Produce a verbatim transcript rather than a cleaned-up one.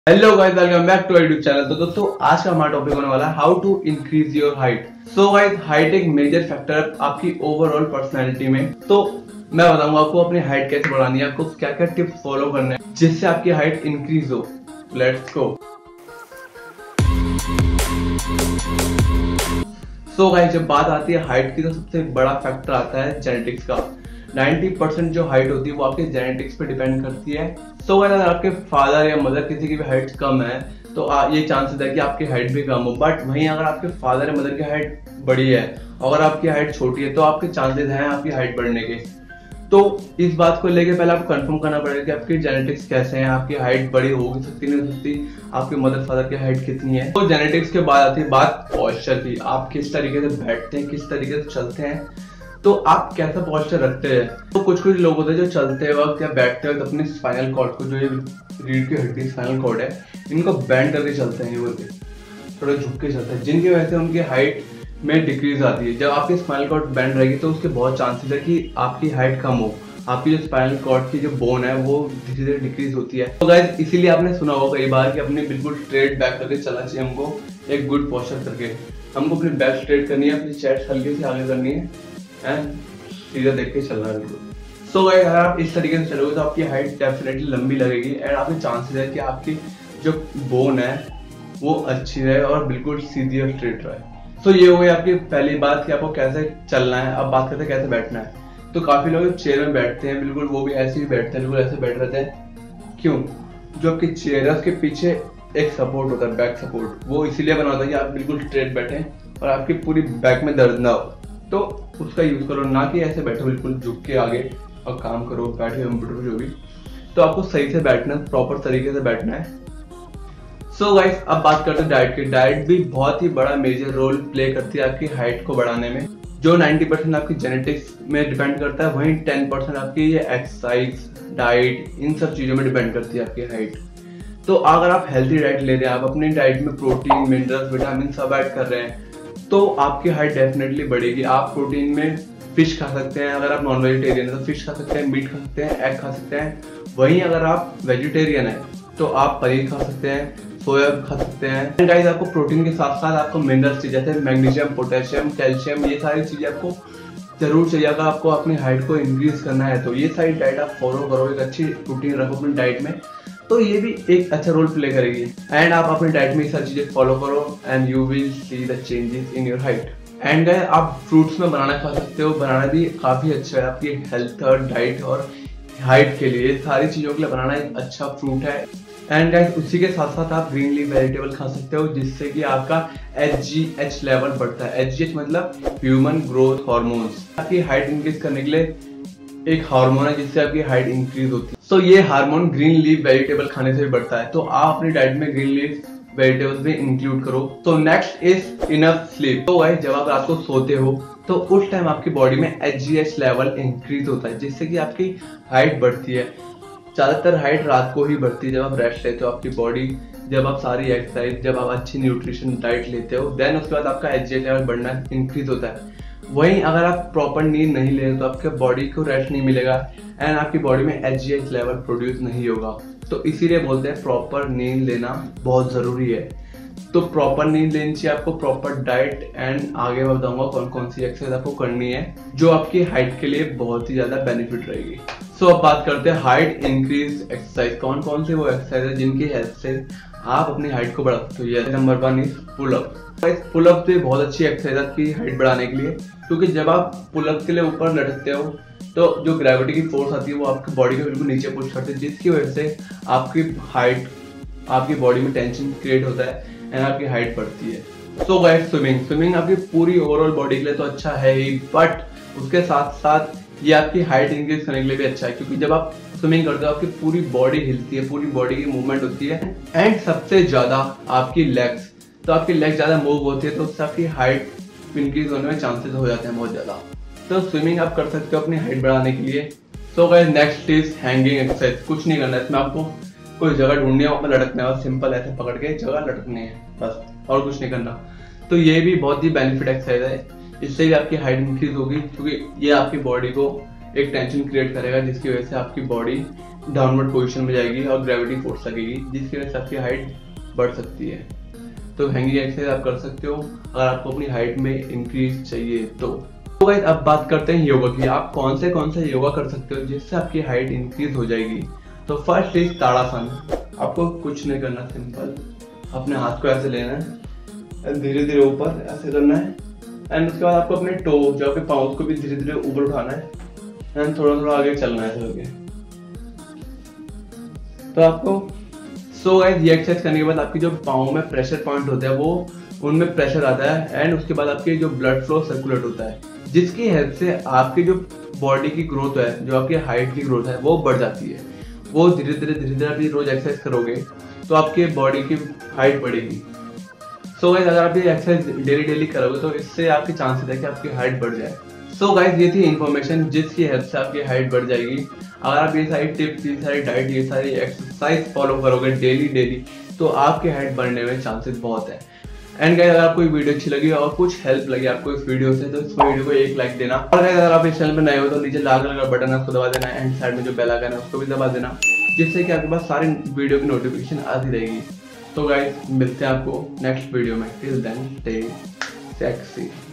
Hello guys, welcome back to YouTube channel. तो दोस्तों आज का हमारा टॉपिक होने वाला है how to increase your height. So guys, height एक मेजर फैक्टर है आपकी ओवरऑल पर्सनालिटी में। तो मैं बताऊंगा आपको अपनी हाइट कैसे बढ़ानी है, आपको क्या क्या टिप्स फॉलो करने हैं जिससे आपकी हाइट इंक्रीज हो। Let's go. सो गाइस, जब बात आती है हाइट की तो सबसे बड़ा फैक्टर आता है जेनेटिक्स का। नब्बे परसेंट जो हाइट होती है वो आपके जेनेटिक्स पे डिपेंड करती है। सो so, अगर आपके फादर या मदर किसी की भी हाइट कम है तो आ, ये चांसेस है कि आपकी हाइट भी कम हो। बट वहीं अगर आपके फादर या मदर की हाइट बड़ी है और अगर आपकी हाइट छोटी है तो आपके चांसेस हैं आपकी हाइट बढ़ने के। तो इस बात को लेके पहले आपको कंफर्म करना पड़ेगा कि आपकी जेनेटिक्स कैसे हैं, आपकी हाइट बड़ी होगी सकती नहीं हो सकती, आपके मदर फादर की हाइट कितनी है। तो जेनेटिक्स के बाद आती है बात पॉस्चर की। आप किस तरीके से बैठते हैं, किस तरीके से चलते हैं, तो आप कैसा पॉस्चर रखते हैं। तो कुछ कुछ लोग होते हैं जो चलते वक्त या बैठते वक्त अपने स्पाइनल कॉर्ड को, जो ये रीढ़ की हड्डी स्पाइनल कॉर्ड है, इनको बैंड करके चलते हैं, ये बोलते थोड़ा झुक के चलते हैं, जिनकी वजह से उनकी हाइट में डिक्रीज आती है। जब आपकी स्पाइनल कॉर्ड बैंड रहेगी तो उसके बहुत चांसेस है कि आपकी हाइट कम हो, आपकी जो स्पाइनल कॉर्ड की जो बोन है वो धीरे धीरे डिक्रीज होती है। तो गाइस, इसीलिए आपने सुना होगा कई बार कि अपने बिल्कुल स्ट्रेट बैक करके चलना चाहिए हमको, एक गुड पॉस्चर करके। हमको अपनी बैक स्ट्रेट करनी है, अपनी चेस्ट हल्के से आगे करनी है एंड सीधा देख के चलना है बिल्कुल। सो गाइस, अगर आप इस तरीके से चलोगे तो आपकी हाइट डेफिनेटली लंबी लगेगी एंड आपके चांसेस है कि आपकी जो बोन है वो अच्छी रहे और बिल्कुल सीधी और स्ट्रेट रहे। सो ये हो गई आपकी पहली बात कि आपको कैसे चलना है। अब बात करते हैं कैसे बैठना है। तो काफी लोग चेयर में बैठते हैं, बिल्कुल वो भी ऐसे ही बैठते हैं, बिल्कुल ऐसे बैठ रहते हैं। क्यों? जो आपकी चेयर है उसके पीछे एक सपोर्ट होता है, बैक सपोर्ट। वो इसीलिए बना होता है कि आप बिल्कुल स्ट्रेट बैठे और आपकी पूरी बैक में दर्द ना हो, तो उसका यूज करो, ना कि ऐसे बैठो बिल्कुल झुक के आगे और काम करो, बैठे कंप्यूटर जो भी। तो आपको सही से बैठना, प्रॉपर तरीके से बैठना है। सो गाइस, अब बात करते हैं डाइट की। डाइट भी बहुत ही बड़ा मेजर रोल प्ले करती है आपकी हाइट को बढ़ाने में। जो नब्बे परसेंट आपकी जेनेटिक्स में डिपेंड करता है, वहीं दस परसेंट आपकी ये एक्सरसाइज, डाइट, इन सब चीजों में डिपेंड करती है आपकी हाइट। तो अगर आप हेल्थी डाइट ले रहे हैं, आप अपनी डाइट में प्रोटीन, मिनरल्स, विटामिन सब ऐड कर रहे हैं, तो आपकी हाइट डेफिनेटली बढ़ेगी। आप प्रोटीन में फिश खा सकते हैं, अगर आप नॉन वेजिटेरियन है तो फिश खा सकते हैं, मीट खा सकते हैं, एग खा सकते हैं। वहीं अगर आप वेजिटेरियन है तो आप पनीर खा सकते हैं, सोया खा सकते हैं। गाइस, आपको प्रोटीन के साथ साथ आपको मिनरल्स चाहिए, जैसे मैग्नीशियम, पोटेशियम, कैल्शियम, ये सारी चीजें आपको जरूर चाहिए अगर आपको अपनी हाइट को इंक्रीज करना है। तो ये सारी डाइट आप फॉलो करो, एक अच्छी रूटीन रखो अपनी डाइट में, तो ये भी एक अच्छा रोल प्ले करेगी। एंड आप अपनी डाइट में ये सारी चीजें फॉलो करो and you will see the changes in your height. And guys, आप फ्रूट्स में बनाना खा सकते हो, बनाना भी काफी अच्छा है आपकी हेल्थ और डाइट और हाइट के लिए। सारी चीजों के लिए बनाना एक अच्छा फ्रूट है। एंड गाइस, उसी के साथ साथ आप ग्रीन लीफ वेजिटेबल खा सकते हो, जिससे कि आपका एच जी एच लेवल बढ़ता है। एच जी एच मतलब ह्यूमन ग्रोथ हार्मोन्स। आपकी हाइट इंक्रीज करने के लिए एक हार्मोन है जिससे आपकी हाइट इंक्रीज होती है। तो so, ये हार्मोन ग्रीन लीफ वेजिटेबल खाने से भी बढ़ता है। तो आप अपनी डाइट में ग्रीन लीफ वेजिटेबल्स भी इंक्लूड करो। तो नेक्स्ट इज इनफ स्लीप। तो गाइस, जब आप रात को सोते हो तो उस टाइम आपकी बॉडी में H G H level increase होता है, जिससे कि आपकी हाइट बढ़ती है। ज्यादातर हाइट रात को ही बढ़ती है जब आप रेस्ट लेते हो। आपकी बॉडी, जब आप सारी एक्सरसाइज, जब आप अच्छी न्यूट्रिशन डाइट लेते हो, देन उसके बाद आपका एच जी एच लेवल बढ़ना इंक्रीज होता है। वहीं अगर आप प्रॉपर नींद नहीं ले रहे तो आपके बॉडी को रेस्ट नहीं मिलेगा एंड आपकी बॉडी में H G H level produce नहीं होगा। तो इसीलिए बोलते हैं प्रॉपर नींद लेना बहुत जरूरी है। तो प्रॉपर नींद लेनी चाहिए आपको, प्रॉपर डाइट, एंड आगे मैं बताऊंगा कौन कौन सी एक्सरसाइज आपको करनी है जो आपकी हाइट के लिए बहुत ही ज्यादा बेनिफिट रहेगी। सो so, अब बात करते हैं हाइट इंक्रीज एक्सरसाइज। कौन कौन सी वो एक्सरसाइज है जिनकी हेल्प से आप अपनी हाइट को बढ़ा सकते हो। ये number one is pull up. Pull up तो बहुत अच्छी एक्सरसाइज है आपकी हाइट बढ़ाने के लिए, क्योंकि जब आप पुलअप के लिए ऊपर लटकते हो तो जो ग्रेविटी की फोर्स आती है वो आपकी बॉडी को बिल्कुल नीचे पुश करती है, जिसकी वजह से आपकी हाइट, आपकी बॉडी में टेंशन क्रिएट होता है एंड आपकी हाइट बढ़ती है। सो गाइस, स्विमिंग स्विमिंग आपकी पूरी ओवरऑल बॉडी के लिए तो अच्छा है ही, बट उसके साथ साथ ये आपकी हाइट इंक्रीज करने के लिए भी अच्छा है, क्योंकि जब आप स्विमिंग करते हो आपकी पूरी बॉडी हिलती है, पूरी बॉडी की मूवमेंट होती है एंड सबसे ज्यादा आपकी लेग्स। तो आपकी लेग ज्यादा मूव होती है तो उससे आपकी हाइट इंक्रीज होने में चांसेस हो जाते हैं बहुत ज्यादा। तो स्विमिंग आप कर सकते हो अपनी हाइट बढ़ाने के लिए। So guys, next is hanging exercise. कुछ नहीं करना है इसमें, आपको कोई जगह ढूंढनी है, वहां पर लटकना है और सिंपल ऐसे पकड़ के जगह लटकनी है, बस, और कुछ नहीं करना। तो ये भी बहुत ही बेनिफिट एक्सरसाइज है, इससे भी आपकी हाइट इंक्रीज होगी, क्योंकि ये आपकी बॉडी को एक टेंशन क्रिएट करेगा जिसकी वजह से आपकी बॉडी डाउनवर्ड पोजीशन में जाएगी और ग्रेविटी फोर्स लगेगी, जिसकी वजह से आपकी हाइट बढ़ सकती है। तो हैंगिंग एक्सरसाइज आप कर सकते हो अगर आपको अपनी हाइट में इंक्रीज चाहिए तो। तो गाइस अब बात करते हैं योगा की। आप कौन से कौन से योगा कर सकते हो जिससे आपकी हाइट इंक्रीज हो जाएगी। तो फर्स्ट इज ताड़ासन। आपको कुछ नहीं करना, सिंपल अपने हाथ को ऐसे लेना है, धीरे धीरे ऊपर ऐसे करना है, एंड उसके बाद आपको अपने टो जो आपके पाँव को भी धीरे धीरे ऊपर उठाना है एंड थोड़ा थोड़ा आगे चलना है ऐसे करके। तो आपको सो गाइस ये एक्सरसाइज करने के बाद आपकी जो पाँव में प्रेशर पॉइंट होता है वो उनमें प्रेशर आता है एंड उसके बाद आपके जो ब्लड फ्लो सर्कुलेट होता है, जिसकी हेल्प से आपकी जो बॉडी की ग्रोथ है, जो आपकी हाइट की ग्रोथ है वो बढ़ जाती है। वो धीरे धीरे धीरे धीरे आप रोज एक्सरसाइज करोगे तो आपके बॉडी की हाइट बढ़ेगी। सो गाइस अगर आप ये एक्सरसाइज डेली डेली करोगे तो इससे आपके चांसेस है कि आपकी हाइट बढ़ जाए। सो गाइस ये थी इन्फॉर्मेशन जिसकी हेल्प से आपकी हाइट बढ़ जाएगी। अगर आप ये सारी टिप्स, ये सारी डाइट, ये सारी एक्सरसाइज फॉलो करोगे डेली डेली तो आपकी हाइट बढ़ने में चांसेस बहुत है। एंड गाइस अगर आपको ये वीडियो अच्छी लगी और कुछ हेल्प लगी आपको इस वीडियो से तो इस वीडियो को एक लाइक देना। और गाइस अगर आप इस चैनल पर नए हो तो नीचे लाल कलर का बटन है उसको दबा देना, एंड साइड में जो बेल आइकन है उसको भी दबा देना, जिससे कि आपके पास सारी वीडियो की नोटिफिकेशन आती रहेगी। तो गाइस मिलते हैं आपको नेक्स्ट वीडियो में। Till then stay sexy.